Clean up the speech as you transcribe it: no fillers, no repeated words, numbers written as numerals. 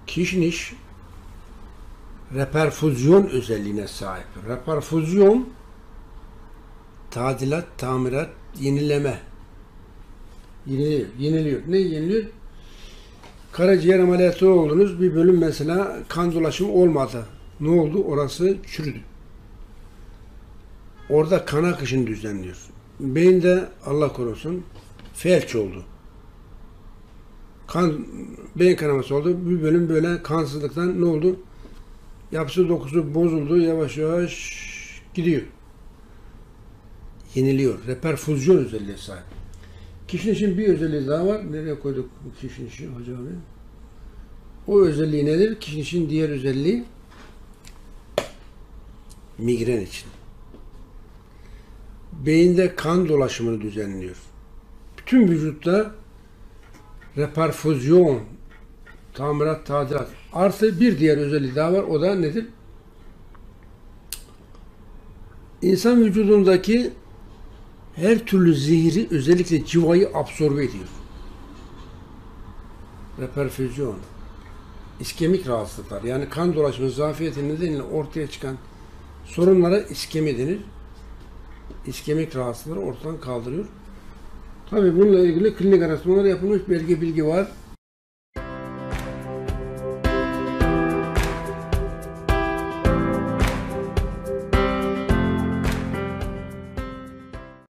Kişniş reperfüzyon özelliğine sahip. Reperfüzyon tadilat, tamirat, yenileme. Yeniliyor. Ne yeniliyor? Karaciğer ameliyatı oldunuz. Bir bölüm mesela kan dolaşımı olmadı. Ne oldu? Orası çürüdü. Orada kan akışını düzenliyor. Beyinde Allah korusun felç oldu. Beyin kanaması oldu. Bir bölüm böyle kansızlıktan ne oldu? Yapısı dokusu bozuldu. Yavaş yavaş gidiyor. Yeniliyor. Reperfüzyon özelliğe sahip. Kişnişin bir özelliği daha var. Nereye koyduk bu kişnişi hocam? O özelliği nedir? Kişnişin diğer özelliği migren için. Beyinde kan dolaşımını düzenliyor. Bütün vücutta reperfüzyon, tamirat, tadilat. Artı bir diğer özelliği daha var. O da nedir? İnsan vücudundaki her türlü zehri, özellikle civayı absorbe ediyor. Reperfüzyon. İskemik rahatsızlıklar. Yani kan dolaşımı zafiyeti nedeniyle ortaya çıkan sorunlara iskemi denir. İskemik rahatsızlıkları ortadan kaldırıyor. Tabii bununla ilgili klinik araştırmalar yapılmış, belge bilgi var.